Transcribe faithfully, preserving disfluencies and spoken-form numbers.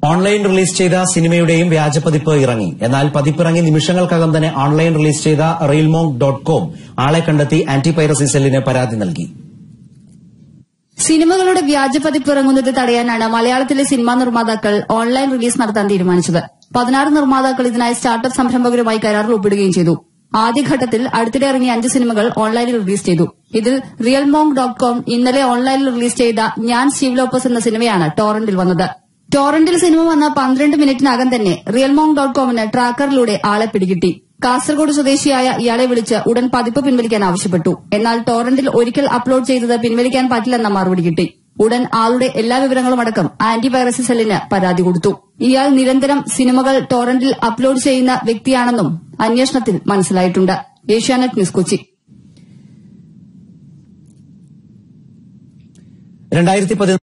Online release ചെയ്ത സിനിമയുടെയും വ്യാജപ്പതിപ്പ് ഇറങ്ങി. എന്നാൽ പതിപ്പിറങ്ങി നിമിഷങ്ങൾക്കകം തന്നെ ഓൺലൈൻ റിലീസ് ചെയ്ത റീൽമോങ് ഡോട്ട് കോം ആളെ കണ്ടെത്തി ആന്റി പൈറസി സെല്ലിന് പരാതി നൽകി. സിനിമകളുടെ വ്യാജപ്പതിപ്പ് ഇറങ്ങുന്നത് തടയാനാണ് മലയാളത്തിലെ സിനിമാ നിർമ്മാതാക്കൾ ഓൺലൈൻ റിലീസ് നടത്താൻ തീരുമാനിച്ചത്. പതിനാറ് നിർമ്മാതാക്കൾ ഇതിനായി സ്റ്റാർട്ടപ്പ് സംരംഭകരുമായി കരാറിൽ ഒപ്പിടുകയും ചെയ്തു. ആദ്യഘട്ടത്തിൽ അടുത്തിടെ ഇറങ്ങിയ അഞ്ച് സിനിമകൾ ഓൺലൈനിൽ റിലീസ് ചെയ്തു. ഇതിൽ റിയൽമോങ് ഡോട്ട് കോം ഇന്നലെ ഓൺലൈനിൽ റിലീസ് ചെയ്ത ഞാൻ സ്റ്റീവ് ലോപ്പസ് എന്ന സിനിമയാണ് ടോറന്റിൽ വന്നത്. ടോറന്റിൽ സിനിമ വന്ന പന്ത്രണ്ട് മിനിറ്റിനകം തന്നെ റിയൽമോങ് ഡോട്ട് കോമിന് ട്രാക്കറിലൂടെ ആളെ പിടികിട്ടി. കാസർഗോഡ് സ്വദേശിയായ ഇയാളെ വിളിച്ച് ഉടൻ പതിപ്പ് പിൻവലിക്കാൻ ആവശ്യപ്പെട്ടു. എന്നാൽ ടോറന്റിൽ ഒരിക്കൽ അപ്ലോഡ് ചെയ്തത് പിൻവലിക്കാൻ പറ്റില്ലെന്ന മറുപടി കിട്ടി. ഉടൻ ആളുടെ എല്ലാ വിവരങ്ങളും അടക്കം ആന്റി പൈറസി സെല്ലിന് പരാതി കൊടുത്തു. ഇയാൾ നിരന്തരം സിനിമകൾ ടോറന്റിൽ അപ്ലോഡ് ചെയ്യുന്ന വ്യക്തിയാണെന്നും അന്വേഷണത്തിൽ മനസ്സിലായിട്ടുണ്ട്. ഏഷ്യാനെറ്റ് ന്യൂസ് കൊച്ചി. രണ്ടായിരത്തി